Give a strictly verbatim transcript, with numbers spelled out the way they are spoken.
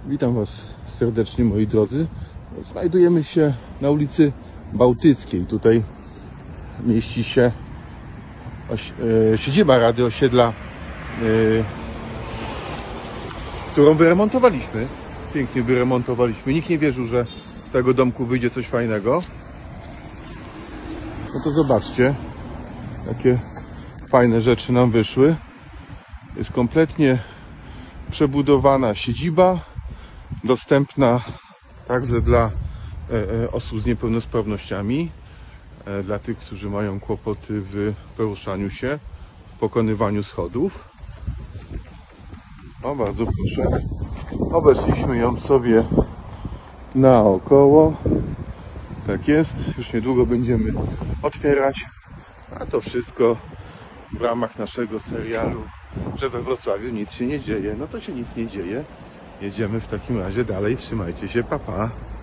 Witam Was serdecznie, moi drodzy. Znajdujemy się na ulicy Bałtyckiej. Tutaj mieści się oś, e, siedziba Rady Osiedla, e, którą wyremontowaliśmy. Pięknie wyremontowaliśmy. Nikt nie wierzył, że z tego domku wyjdzie coś fajnego. No to zobaczcie, jakie fajne rzeczy nam wyszły. Jest kompletnie przebudowana siedziba, dostępna także dla osób z niepełnosprawnościami, dla tych, którzy mają kłopoty w poruszaniu się, w pokonywaniu schodów. O, bardzo proszę. Obeszliśmy ją sobie naokoło. Tak jest, już niedługo będziemy otwierać, a to wszystko w ramach naszego serialu, że we Wrocławiu nic się nie dzieje. No to się nic nie dzieje. Jedziemy w takim razie dalej. Trzymajcie się, pa pa.